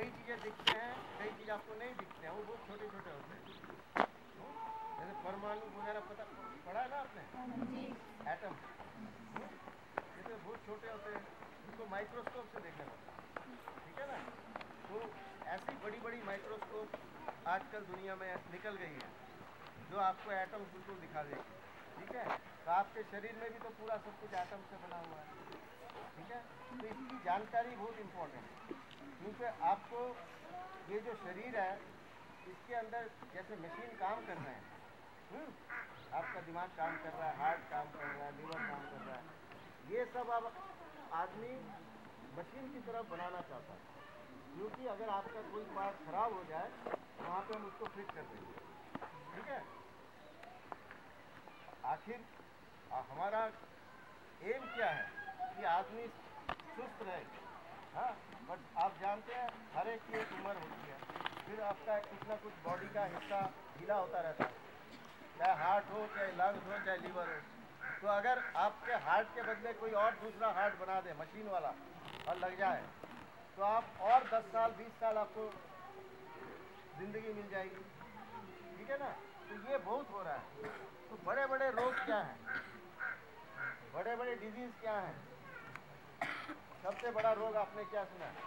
कई चीज़ें दिखते हैं, कई चीज़ आपको नहीं दिखते हैं, वो बहुत छोटे छोटे होते हैं। जैसे परमाणु वगैरह पढ़ा है ना आपने, एटम, जैसे बहुत छोटे होते हैं, उनको माइक्रोस्कोप से देखना पड़ता है, ठीक है ना। तो ऐसी बड़ी बड़ी माइक्रोस्कोप आजकल दुनिया में निकल गई है जो आपको एटम बिल्कुल दिखा देगी, ठीक है। तो आपके शरीर में भी तो पूरा सब कुछ एटम से बना हुआ है, ठीक है। तो इसकी जानकारी बहुत इम्पोर्टेंट है, क्योंकि आपको ये जो शरीर है इसके अंदर जैसे मशीन काम कर रहे हैं, आपका दिमाग काम कर रहा है, हार्ट काम कर रहा है, लीवर काम कर रहा है, ये सब अब आदमी मशीन की तरफ बनाना चाहता है, क्योंकि अगर आपका कोई पार्ट खराब हो जाए वहाँ पे हम उसको फिट कर देंगे, ठीक है। आखिर हमारा एम क्या है कि आदमी सुस्त रहे, हाँ। बट आप जानते हैं हर एक की एक उम्र होती है, फिर आपका कुछ ना कुछ बॉडी का हिस्सा ढीला होता रहता है, चाहे हार्ट हो, चाहे लंग्स हो, चाहे लीवर हो। तो अगर आपके हार्ट के बदले कोई और दूसरा हार्ट बना दे मशीन वाला और लग जाए तो आप और 10 साल 20 साल आपको ज़िंदगी मिल जाएगी, ठीक है ना। तो ये बहुत हो रहा है। तो बड़े बड़े रोग क्या हैं, बड़े बड़े डिजीज़ क्या हैं? सबसे बड़ा रोग आपने क्या सुना है?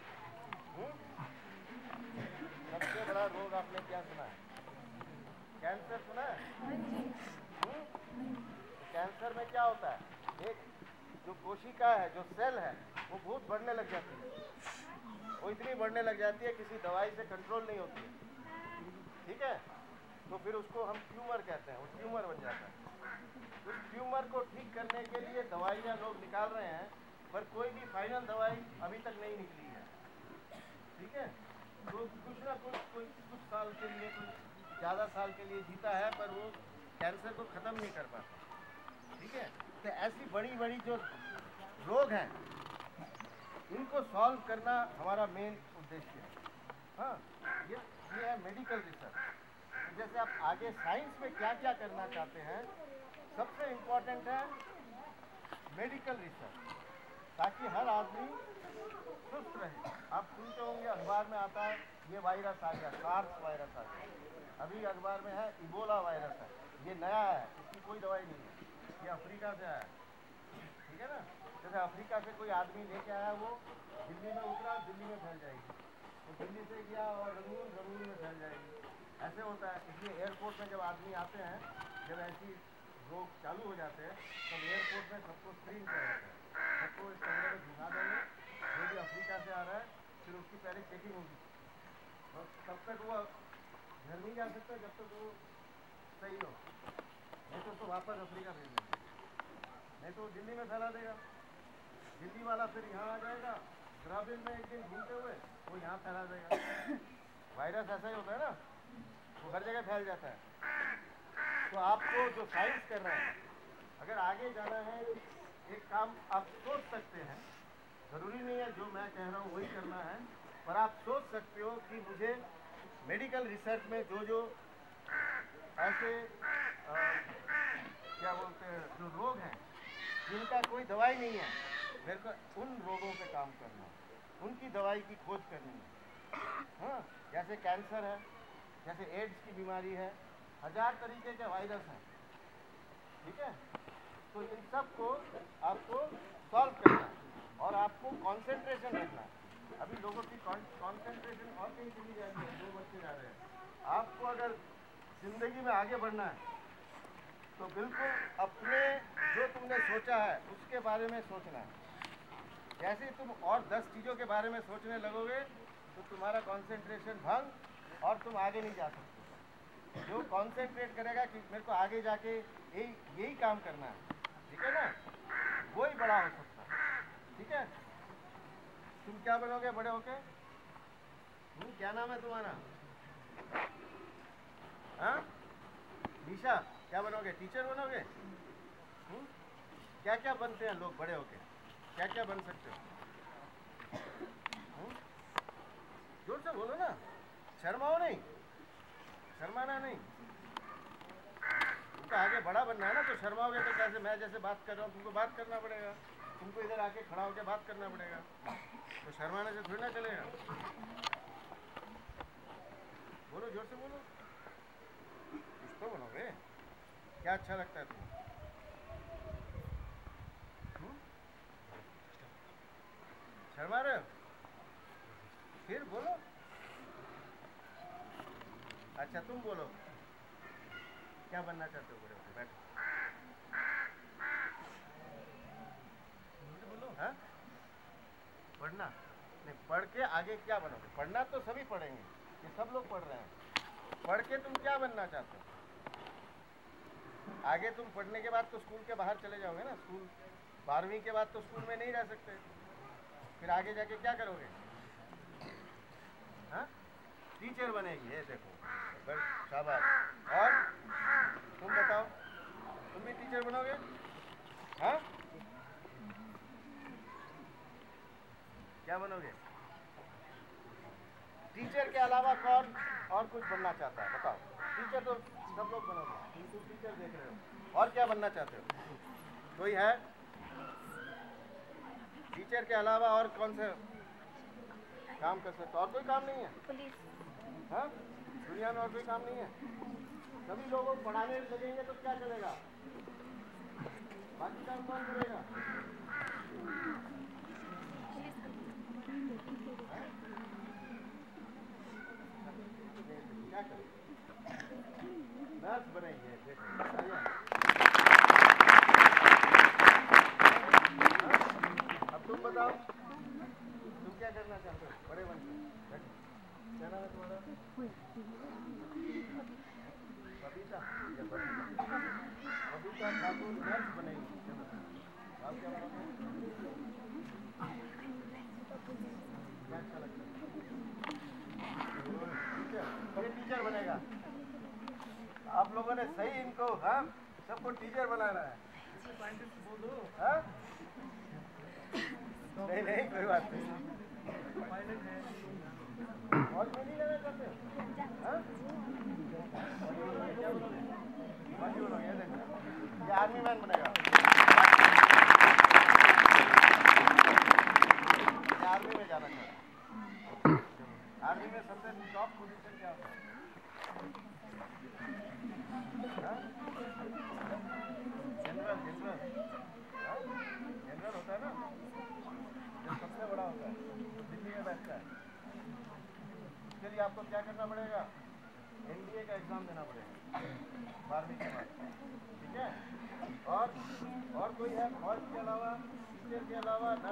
सबसे बड़ा रोग आपने क्या सुना है? कैंसर सुना है? कैंसर में क्या होता है, एक जो कोशिका है, जो सेल है, वो बहुत बढ़ने लग जाती है, वो इतनी बढ़ने लग जाती है किसी दवाई से कंट्रोल नहीं होती है, ठीक है। तो फिर उसको हम ट्यूमर कहते हैं, वो ट्यूमर बन जाता है। उस ट्यूमर को ठीक करने के लिए दवाइयाँ लोग निकाल रहे हैं, पर कोई भी फाइनल दवाई अभी तक नहीं निकली है, ठीक है। तो कुछ ना कुछ साल के लिए, कुछ ज़्यादा साल के लिए जीता है, पर वो कैंसर को ख़त्म नहीं कर पाता, ठीक है। तो ऐसी बड़ी बड़ी जो रोग हैं इनको सॉल्व करना हमारा मेन उद्देश्य है, हाँ। ये है मेडिकल रिसर्च। जैसे आप आगे साइंस में क्या क्या करना चाहते हैं, सबसे इम्पोर्टेंट है मेडिकल रिसर्च, ताकि हर आदमी सुस्त रहे। आप सुनते होंगे अखबार में आता है ये वायरस आ गया, सार्स वायरस आ गया, अभी अखबार में है इबोला वायरस है, ये नया है, इसकी कोई दवाई नहीं है, ये अफ्रीका से आया, ठीक है ना। जैसे अफ्रीका से कोई आदमी लेके आया, वो दिल्ली में उतरा, दिल्ली में फैल जाएगी, तो दिल्ली से गया और रंगून में फैल जाएगी, ऐसे होता है। इसलिए एयरपोर्ट में जब आदमी आते हैं, जब ऐसी रोग चालू हो जाते हैं, तब एयरपोर्ट में सबको स्क्रीन किया जाता है, सबको इस कैमरे में दिखा देंगे जो भी अफ्रीका से आ रहा है, फिर उसकी पहले चेकिंग होगी, और तब तक वो घर नहीं जा सकता जब तक वो सही हो, नहीं तो वापस अफ्रीका भेज देंगे, नहीं तो दिल्ली में फैला देगा, दिल्ली वाला फिर यहाँ आ जाएगा, ब्राज़ील में एक दिन घूमते हुए वो यहाँ फैला देगा। वायरस ऐसा ही होता है ना, वो हर जगह फैल जाता है। तो आपको जो साइंस कर रहे हैं, अगर आगे जाना है, एक काम आप सोच सकते हैं, ज़रूरी नहीं है जो मैं कह रहा हूँ वही करना है, पर आप सोच सकते हो कि मुझे मेडिकल रिसर्च में जो ऐसे क्या बोलते हैं जो रोग हैं जिनका कोई दवाई नहीं है, मेरे को उन रोगों पे काम करना है, उनकी दवाई की खोज करनी है, हाँ। जैसे कैंसर है, जैसे एड्स की बीमारी है, 1000 तरीके के वायरस हैं, ठीक है। तो इन सब को आपको सॉल्व करना है और आपको कंसंट्रेशन रखना है। अभी लोगों की कंसंट्रेशन और कहीं चली जा रही है, 2 बच्चे जा रहे हैं। आपको अगर ज़िंदगी में आगे बढ़ना है तो बिल्कुल अपने जो तुमने सोचा है उसके बारे में सोचना है। जैसे ही तुम और 10 चीज़ों के बारे में सोचने लगोगे तो तुम्हारा कंसंट्रेशन भंग और तुम आगे नहीं जा सकते। जो कंसंट्रेट करेगा कि मेरे को आगे जाके यही काम करना है, ठीक है ना, वही बड़ा हो सकता है, ठीक है। तुम क्या बनोगे बड़े होके? क्या नाम है तुम्हारा? हाँ, निशा, क्या बनोगे? टीचर बनोगे? क्या क्या बनते हैं लोग बड़े होके, क्या क्या बन सकते हो? जोर से बोलो ना, शर्माओ नहीं, शर्माना नहीं। तुमको आगे बड़ा बनना है ना, तो शर्माओगे तो कैसे? मैं जैसे बात कर रहा हूँ तुमको बात करना पड़ेगा, तुमको इधर आके खड़ा होकर बात करना पड़ेगा, तो शर्माने से थोड़ी ना चलेगा। बोलो, जोर से बोलो, कुछ तो बनोगे। क्या अच्छा लगता है तुम्हें? शर्मा रहे हो? फिर बोलो। अच्छा तुम बोलो, क्या बनना चाहते हो बड़े होकर? बैठो। बोलो। हाँ, पढ़ना नहीं, पढ़ के आगे क्या बनोगे? पढ़ना तो सभी पढ़ेंगे, ये सब लोग पढ़ रहे हैं। पढ़ के तुम क्या बनना चाहते हो? आगे तुम पढ़ने के बाद तो स्कूल के बाहर चले जाओगे ना। स्कूल 12वीं के बाद तो स्कूल में नहीं रह सकते, फिर आगे जाके क्या करोगे? हाँ, टीचर बनेगी। ये देखो, शाबाश। और तुम बताओ, तुम भी टीचर बनोगे? हाँ, क्या बनोगे? टीचर के अलावा कौन और कुछ बनना चाहता है? बताओ। टीचर तो सब लोग बनोगे, तुम टीचर देख रहे हो, और क्या बनना चाहते हो? कोई है? टीचर के अलावा और कौन से काम कर सकते? और कोई काम नहीं है? पुलिस। हाँ, दुनिया में और कोई काम नहीं है? सभी लोगों को पढ़ाने लगेंगे तो क्या चलेगा? बाकी काम कौन करेगा? क्या करेंगे? नर्स बनेंगे। अब तुम बताओ, तुम क्या करना चाहते हो बड़े बन के? क्या नाम है तुम्हारा? बबीता। बबीता ठाकुर नर्स बनेगी। आप क्या बनोगे? क्या अच्छा लगता है? टीचर। ये टीचर बनेगा। आप लोगों ने सही इनको, हाँ, सबको टीचर बनाना है। बोल दो। हाँ, नहीं नहीं, कोई बात नहीं। फौज में नहीं जाना चाहते? हाँ, क्या बोलोगे? फौजी बोलोगे? ये आर्मी मैन बनेगा। आर्मी में जाना चाहता हूँ। आर्मी में सबसे टॉप पोजीशन क्या होता है? जनरल। जनरल। जनरल होता है ना, जो सबसे बड़ा होता है, जो दिल्ली में बैठता है। उसके लिए आपको क्या करना पड़ेगा? NDA का एग्जाम देना पड़ेगा 12वीं के बाद। ठीक है? और कोई है फौज के अलावा, टीचर के अलावा?